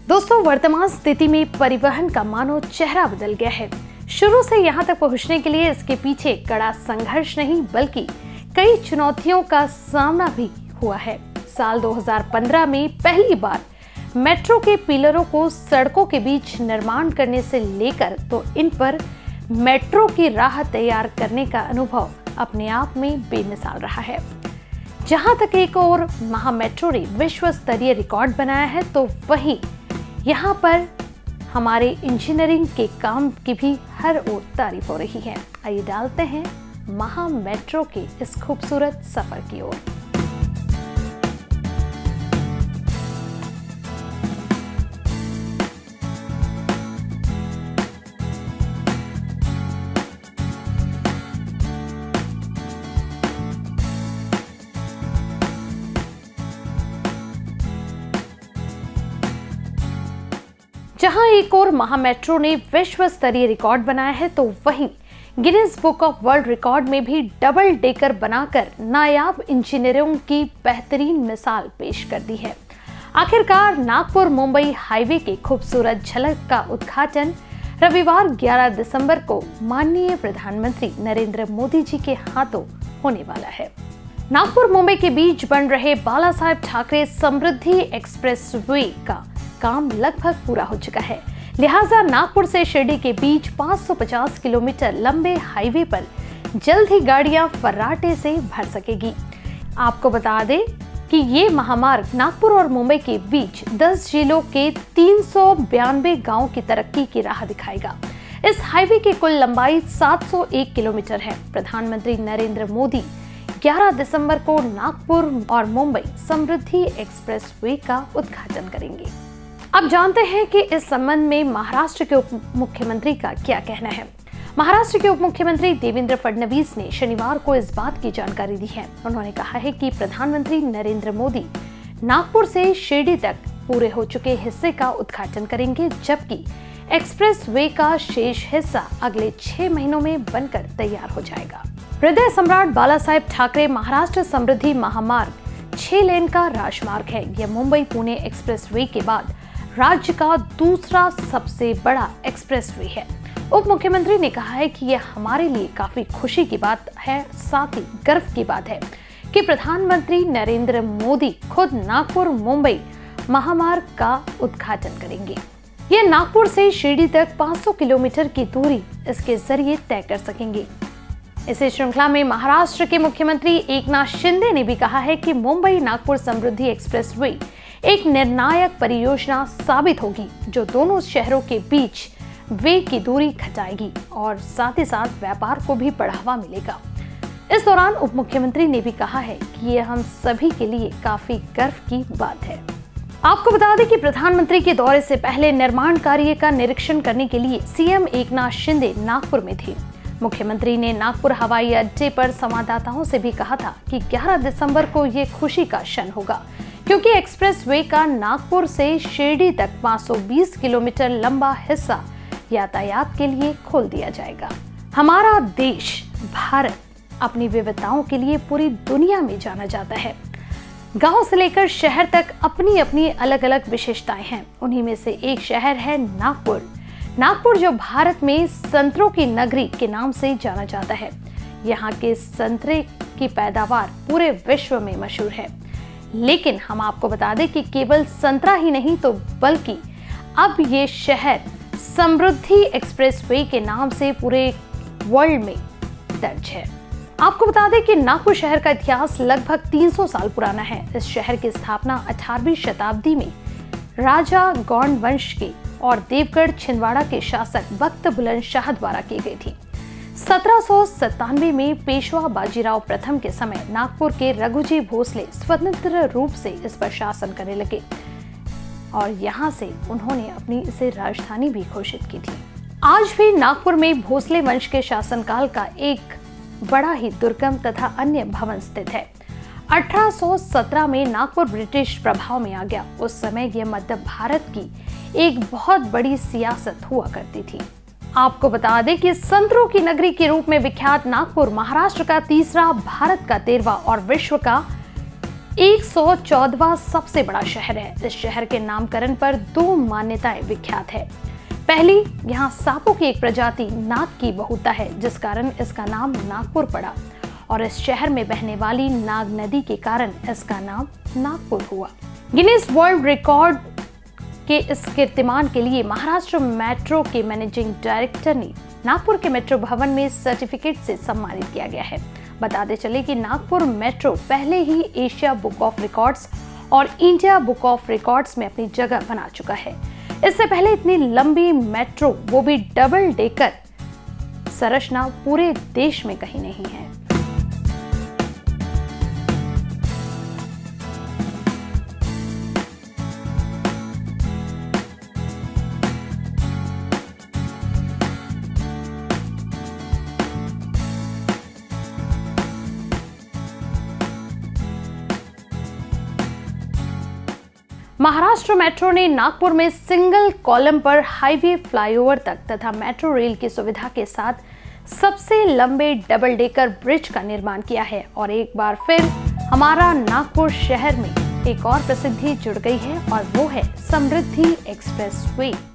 दोस्तों, वर्तमान स्थिति में परिवहन का मानो चेहरा बदल गया है। शुरू से यहाँ तक पहुँचने के लिए इसके पीछे कड़ा संघर्ष नहीं बल्कि कई चुनौतियों का सामना भी हुआ है। साल 2015 में पहली बार मेट्रो के पिलरों को सड़कों के बीच निर्माण करने से लेकर तो इन पर मेट्रो की राह तैयार करने का अनुभव अपने आप में बेमिसाल रहा है। जहां तक एक और महा मेट्रो ने विश्व स्तरीय रिकॉर्ड बनाया है, तो वहीं यहाँ पर हमारे इंजीनियरिंग के काम की भी हर ओर तारीफ हो रही है। आइए डालते हैं महा मेट्रो के इस खूबसूरत सफर की ओर। जहां एक और महा मेट्रो ने विश्व स्तरीय रिकॉर्ड बनाया है, तो वहीं Guinness book of world record में भी डबल डेकर बनाकर नायाब इंजीनियरों की बेहतरीन मिसाल पेश कर दी है। आखिरकार नागपुर मुंबई हाईवे के खूबसूरत झलक का उद्घाटन रविवार 11 दिसंबर को माननीय प्रधानमंत्री नरेंद्र मोदी जी के हाथों होने वाला है। नागपुर मुंबई के बीच बन रहे बाला साहेब ठाकरे समृद्धि एक्सप्रेस वे का काम लगभग पूरा हो चुका है। लिहाजा नागपुर से शिरडी के बीच 550 किलोमीटर लंबे हाईवे पर जल्द ही गाड़ियां फर्राटे से भर सकेगी। आपको बता दें कि ये महामार्ग नागपुर और मुंबई के बीच 10 जिलों के 392 गांवों की तरक्की की राह दिखाएगा। इस हाईवे की कुल लंबाई 701 किलोमीटर है। प्रधानमंत्री नरेंद्र मोदी 11 दिसंबर को नागपुर और मुंबई समृद्धि एक्सप्रेस वे का उद्घाटन करेंगे। अब जानते हैं कि इस संबंध में महाराष्ट्र के उप मुख्यमंत्री का क्या कहना है। महाराष्ट्र के उप मुख्यमंत्री देवेंद्र फडणवीस ने शनिवार को इस बात की जानकारी दी है। उन्होंने कहा है कि प्रधानमंत्री नरेंद्र मोदी नागपुर से शिरडी तक पूरे हो चुके हिस्से का उद्घाटन करेंगे, जबकि एक्सप्रेस वे का शेष हिस्सा अगले 6 महीनों में बनकर तैयार हो जाएगा। हृदय सम्राट बाला साहेब ठाकरे महाराष्ट्र समृद्धि महामार्ग 6 लेन का राजमार्ग है। यह मुंबई पुणे एक्सप्रेस वे के बाद राज्य का दूसरा सबसे बड़ा एक्सप्रेसवे है। उप मुख्यमंत्री ने कहा है कि यह हमारे लिए काफी खुशी की बात है, साथ ही गर्व की बात है कि प्रधानमंत्री नरेंद्र मोदी खुद नागपुर मुंबई महामार्ग का उद्घाटन करेंगे। यह नागपुर से शिरडी तक 500 किलोमीटर की दूरी इसके जरिए तय कर सकेंगे। इसी श्रृंखला में महाराष्ट्र के मुख्यमंत्री एकनाथ शिंदे ने भी कहा है कि मुंबई नागपुर समृद्धि एक्सप्रेसवे एक निर्णायक परियोजना साबित होगी, जो दोनों शहरों के बीच वे की दूरी घटाएगी और साथ ही साथ व्यापार को भी बढ़ावा मिलेगा। इस दौरान उप मुख्यमंत्री ने भी कहा है कि ये हम सभी के लिए काफी गर्व की बात है। आपको बता दें कि प्रधानमंत्री के दौरे से पहले निर्माण कार्य का निरीक्षण करने के लिए सीएम एकनाथ शिंदे नागपुर में थे। मुख्यमंत्री ने नागपुर हवाई अड्डे पर संवाददाताओं से भी कहा था कि 11 दिसंबर को ये खुशी का क्षण होगा, क्योंकि एक्सप्रेस वे का नागपुर से शिरडी तक 520 किलोमीटर लंबा हिस्सा यातायात के लिए खोल दिया जाएगा। हमारा देश भारत अपनी विविधताओं के लिए पूरी दुनिया में जाना जाता है। गांव से लेकर शहर तक अपनी अपनी अलग अलग विशेषताएं हैं। उन्हीं में से एक शहर है नागपुर। नागपुर जो भारत में संतरों की नगरी के नाम से जाना जाता है। यहाँ के संतरे की पैदावार पूरे विश्व में मशहूर है। लेकिन हम आपको बता दें कि केवल संतरा ही नहीं, तो बल्कि अब ये शहर समृद्धि एक्सप्रेसवे के नाम से पूरे वर्ल्ड में दर्ज है। आपको बता दें कि नागपुर शहर का इतिहास लगभग 300 साल पुराना है। इस शहर की स्थापना 18वीं शताब्दी में राजा गौंड वंश के और देवगढ़ छिंदवाड़ा के शासक बख्त बुलंद शाह द्वारा की गई थी। 1797 में पेशवा बाजीराव प्रथम के समय नागपुर के रघुजी भोसले स्वतंत्र रूप से इस पर शासन करने लगे और यहाँ से उन्होंने अपनी इसे राजधानी भी घोषित की थी। आज भी नागपुर में भोसले वंश के शासनकाल का एक बड़ा ही दुर्गम तथा अन्य भवन स्थित है। 1817 में नागपुर ब्रिटिश प्रभाव में आ गया। उस समय यह मध्य भारत की एक बहुत बड़ी सियासत हुआ करती थी। आपको बता दें कि संतरों की नगरी के रूप में विख्यात नागपुर महाराष्ट्र का तीसरा, भारत का 13वां और विश्व का 114वां सबसे बड़ा शहर है। इस शहर के नामकरण पर 2 मान्यताएं विख्यात है। पहली, यहाँ सांपों की एक प्रजाति नाग की बहुता है, जिस कारण इसका नाम नागपुर पड़ा, और इस शहर में बहने वाली नाग नदी के कारण इसका नाम नागपुर हुआ। गिनीज वर्ल्ड रिकॉर्ड के इस कीर्तिमान के लिए महाराष्ट्र मेट्रो के मैनेजिंग डायरेक्टर ने नागपुर के मेट्रो भवन में सर्टिफिकेट से सम्मानित किया गया है। बताते चले कि नागपुर मेट्रो पहले ही एशिया बुक ऑफ रिकॉर्ड्स और इंडिया बुक ऑफ रिकॉर्ड्स में अपनी जगह बना चुका है। इससे पहले इतनी लंबी मेट्रो, वो भी डबल डेकर संरचना, पूरे देश में कहीं नहीं है। महाराष्ट्र मेट्रो ने नागपुर में सिंगल कॉलम पर हाईवे फ्लाईओवर तक तथा मेट्रो रेल की सुविधा के साथ सबसे लंबे डबल डेकर ब्रिज का निर्माण किया है। और एक बार फिर हमारा नागपुर शहर में एक और प्रसिद्धि जुड़ गई है, और वो है समृद्धि एक्सप्रेस वे।